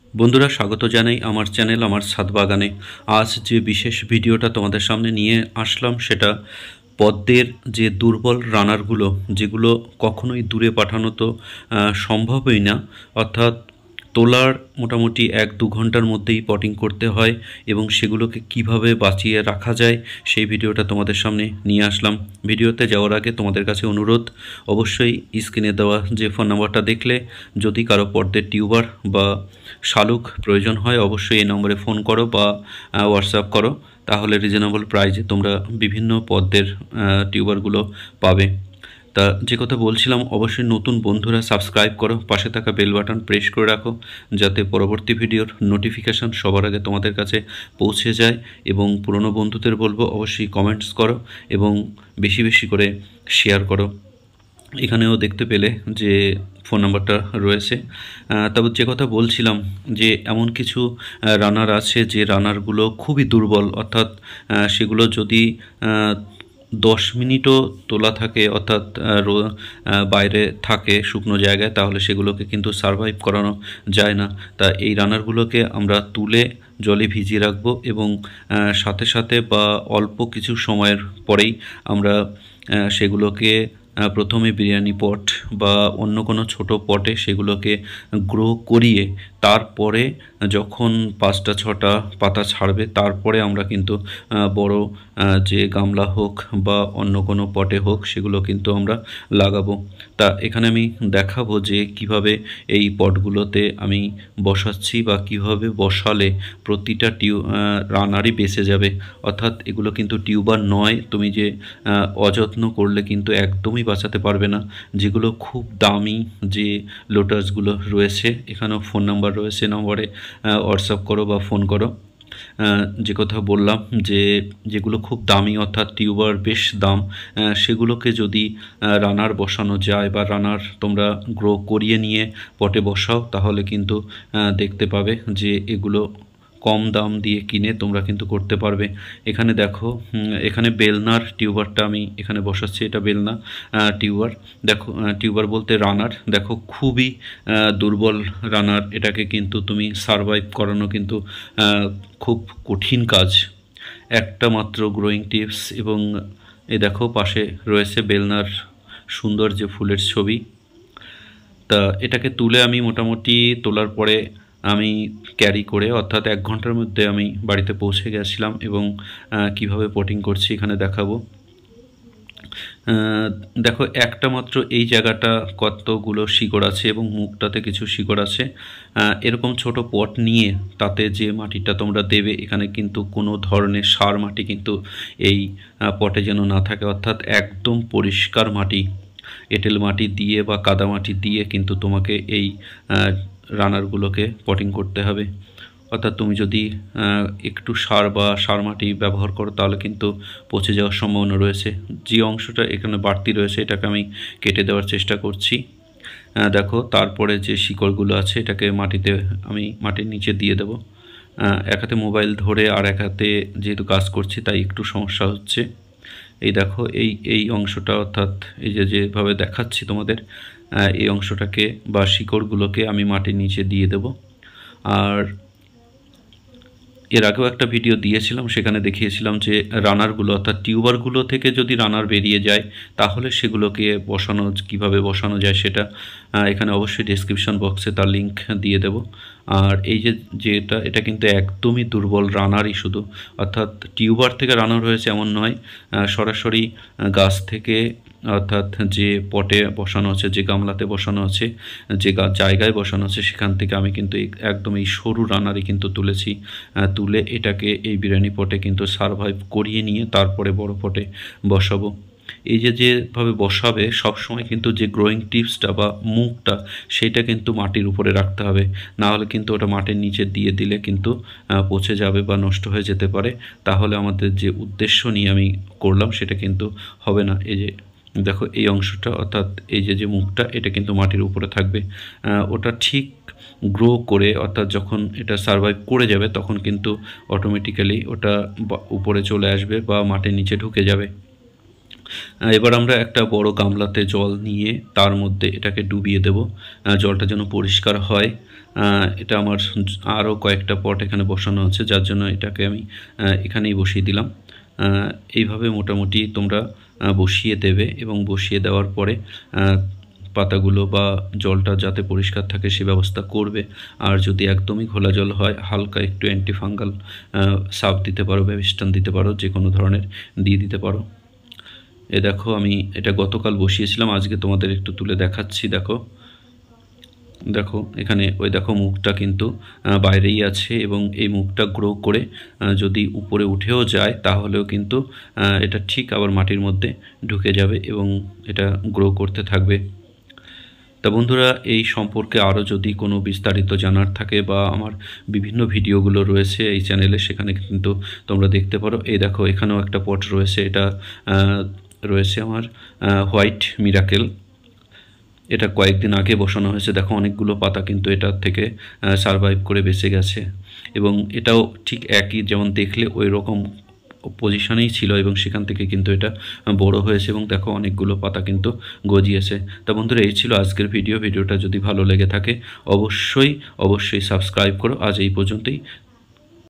বন্ধুরা স্বাগত জানাই আমার চ্যানেল আমার ছাদ বাগানে। আজ যে বিশেষ ভিডিওটা তোমাদের সামনে নিয়ে আসলাম সেটা পদ্মের যে দুর্বল রানারগুলো, যেগুলো কখনোই দূরে পাঠানো তো সম্ভবই না, অর্থাৎ তোলার মোটামুটি 1-2 ঘন্টার মধ্যেই পটিং করতে হয় এবং সেগুলোকে কিভাবে বাঁচিয়ে রাখা যায় সেই ভিডিওটা তোমাদের সামনে নিয়ে আসলাম। ভিডিওতে যাওয়ার আগে তোমাদের কাছে অনুরোধ, অবশ্যই স্ক্রিনে দেওয়া যে ফোন নাম্বারটা দেখলে যদি কারো পদ্মের টিউবার বা শালুক প্রয়োজন হয় অবশ্যই এই নম্বরে ফোন করো বা হোয়াটসঅ্যাপ করো, তাহলে রিজনেবল প্রাইসে তোমরা বিভিন্ন পদ্মের টিউবারগুলো পাবে। তা যে কথা বলছিলাম, অবশ্যই নতুন বন্ধুরা সাবস্ক্রাইব করো, পাশে থাকা বেল বাটন প্রেস করে রাখো যাতে পরবর্তী ভিডিওর নোটিফিকেশান সবার আগে তোমাদের কাছে পৌঁছে যায়। এবং পুরনো বন্ধুদের বলবো অবশ্যই কমেন্টস করো এবং বেশি বেশি করে শেয়ার করো। এখানেও দেখতে পেলে যে ফোন নাম্বারটা রয়েছে। তবে যে কথা বলছিলাম যে এমন কিছু রানার আছে যে রানারগুলো খুবই দুর্বল, অর্থাৎ সেগুলো যদি 10 মিনিটও তোলা থাকে, অর্থাৎ বাইরে থাকে শুকনো জায়গায়, তাহলে সেগুলোকে কিন্তু সারভাইভ করানো যায় না। তা এই রানারগুলোকে আমরা তুলে জলে ভিজিয়ে রাখবো এবং সাথে সাথে বা অল্প কিছু সময়ের পরেই আমরা সেগুলোকে প্রথমে বিরিয়ানি পট বা অন্য কোনো ছোটো পটে সেগুলোকে গ্রো করিয়ে তারপরে যখন 5-6টা পাতা ছাড়বে তারপরে আমরা কিন্তু বড় যে গামলা হোক বা অন্য কোনো পটে হোক সেগুলো কিন্তু আমরা লাগাবো। তা এখানে আমি দেখাবো যে কিভাবে এই পটগুলোতে আমি বসাচ্ছি বা কিভাবে বসালে প্রতিটা রানারই বেঁচে যাবে। অর্থাৎ এগুলো কিন্তু টিউবার নয়, তুমি যে অযত্ন করলে কিন্তু একদমই বাঁচাতে পারবে না। যেগুলো খুব দামি যে লোটাসগুলো রয়েছে, এখানেও ফোন নাম্বার রয়েছে, নম্বরে হোয়াটসঅ্যাপ করো বা ফোন করো। যে কথা বললাম যে যেগুলো খুব দামি অর্থাৎ টিউবার বেশ দাম, সেগুলোকে যদি রানার বসানো যায় বা রানার তোমরা গ্রো করিয়ে নিয়ে পটে বসাও তাহলে কিন্তু দেখতে পাবে যে এগুলো কম দাম দিয়ে কিনে তোমরা কিন্তু করতে পারবে। এখানে দেখো, এখানে বেলনার টিউবারটা আমি এখানে বসাচ্ছি, এটা বেলনা টিউবার। দেখো টিউবার বলতে রানার, দেখো খুবই দুর্বল রানার, এটাকে কিন্তু তুমি সারভাইভ করানো কিন্তু খুব কঠিন কাজ। একটা মাত্র গ্রোয়িং টিপস এবং এই দেখো পাশে রয়েছে বেলনার সুন্দর যে ফুলের ছবি। তা এটাকে তুলে আমি মোটামুটি তোলার পরে আমি ক্যারি করে অর্থাৎ 1 ঘন্টার মধ্যে আমি বাড়িতে পৌঁছে গেছিলাম এবং কিভাবে পটিং করছি এখানে দেখাবো। দেখো একটা মাত্র এই জায়গাটা কতগুলো শিকড় আছে এবং মুখটাতে কিছু শিকড় আছে। এরকম ছোট পট নিয়ে তাতে যে মাটিটা তোমরা দেবে, এখানে কিন্তু কোনো ধরনের সার মাটি কিন্তু এই পটে যেন না থাকে, অর্থাৎ একদম পরিষ্কার মাটি, এঁটেল মাটি দিয়ে বা কাদা মাটি দিয়ে কিন্তু তোমাকে এই রানারগুলোকে পটিং করতে হবে। অর্থাৎ তুমি যদি একটু সার বা সার মাটি ব্যবহার করো তাহলে কিন্তু পচে যাওয়ার সম্ভাবনা রয়েছে। যে অংশটা এখানে বাড়তি রয়েছে এটাকে আমি কেটে দেওয়ার চেষ্টা করছি। দেখো তারপরে যে শিকড়গুলো আছে এটাকে মাটিতে আমি মাটির নিচে দিয়ে দেবো। এক হাতে মোবাইল ধরে আর এক হাতে যেহেতু কাজ করছি তাই একটু সমস্যা হচ্ছে। এই দেখো এই অংশটা, অর্থাৎ এই যেভাবে দেখাচ্ছি তোমাদের, এই অংশটাকে বা শিকড়গুলোকে আমি মাটির নিচে দিয়ে দেব। আর এর আগেও একটা ভিডিও দিয়েছিলাম, সেখানে দেখিয়েছিলাম যে রানারগুলো অর্থাৎ টিউবারগুলো থেকে যদি রানার বেরিয়ে যায় তাহলে সেগুলোকে কিভাবে বসানো যায় সেটা এখানে অবশ্যই ডেসক্রিপশন বক্সে তার লিঙ্ক দিয়ে দেব। আর এই এটা কিন্তু একদমই দুর্বল রানারই শুধু, অর্থাৎ টিউবার থেকে রানার হয়েছে এমন নয়, সরাসরি গাছ থেকে, অর্থাৎ যে পটে বসানো আছে, যে গামলাতে বসানো আছে, যে জায়গায় বসানো আছে সেখান থেকে আমি কিন্তু একদম এই সরু রানারই কিন্তু তুলেছি। তুলে এটাকে এই বিরিয়ানি পটে কিন্তু সারভাইভ করিয়ে নিয়ে তারপরে বড় পটে বসাবো। এই যেভাবে বসাবে সবসময় কিন্তু যে গ্রোয়িং টিপসটা বা মুখটা সেইটা কিন্তু মাটির উপরে রাখতে হবে, না হলে কিন্তু ওটা মাটির নিচে দিয়ে দিলে কিন্তু পচে যাবে বা নষ্ট হয়ে যেতে পারে। তাহলে আমাদের যে উদ্দেশ্য নিয়ে আমি করলাম সেটা কিন্তু হবে না। এই যে দেখো এই অংশটা, অর্থাৎ এই যে মুখটা এটা কিন্তু মাটির উপরে থাকবে। ওটা ঠিক গ্রো করে অর্থাৎ যখন এটা সারভাইভ করে যাবে তখন কিন্তু অটোমেটিক্যালি ওটা উপরে চলে আসবে বা মাটির নিচে ঢুকে যাবে। এবার আমরা একটা বড় গামলাতে জল নিয়ে তার মধ্যে এটাকে ডুবিয়ে দেব, জলটা যেন পরিষ্কার হয়। এটা আমার আরও কয়েকটা পট এখানে বসানো আছে, যার জন্য এটাকে আমি এখানেই বসিয়ে দিলাম। এইভাবে মোটামুটি তোমরা বসিয়ে দেবে এবং বসিয়ে দেওয়ার পরে পাতাগুলো বা জলটা যাতে পরিষ্কার থাকে সে ব্যবস্থা করবে। আর যদি একদমই ঘোলা জল হয়, হালকা একটু অ্যান্টিফাঙ্গাল সার্ফ দিতে পারো, বেবিস্টান দিতে পারো, যে কোনো ধরনের দিয়ে দিতে পারো। এ দেখো আমি এটা গতকাল বসিয়েছিলাম, আজকে তোমাদের একটু তুলে দেখাচ্ছি। দেখো দেখো এখানে ওই দেখো মুখটা কিন্তু বাইরেই আছে, এবং এই মুখটা গ্রো করে যদি উপরে উঠেও যায় তাহলেও কিন্তু এটা ঠিক আবার মাটির মধ্যে ঢুকে যাবে এবং এটা গ্রো করতে থাকবে। তা বন্ধুরা, এই সম্পর্কে আরও যদি কোনো বিস্তারিত জানার থাকে বা আমার বিভিন্ন ভিডিওগুলো রয়েছে এই চ্যানেলে, সেখানে কিন্তু তোমরা দেখতে পারো। এই দেখো এখানেও একটা পট রয়েছে, এটা রয়েছে আমার হোয়াইট মিরাকেল। এটা কয়েকদিন আগে বসানো হয়েছে। দেখো অনেকগুলো পাতা কিন্তু এটার থেকে সারভাইভ করে বেঁচে গেছে, এবং এটাও ঠিক একই, যেমন দেখলে ওই রকম পজিশনেই ছিল এবং সেখান থেকে কিন্তু এটা বড় হয়েছে, এবং দেখো অনেকগুলো পাতা কিন্তু গজিয়েছে। তা বন্ধুরা, এই ছিল আজকের ভিডিওটা যদি ভালো লেগে থাকে অবশ্যই সাবস্ক্রাইব করো। আজ এই পর্যন্তই।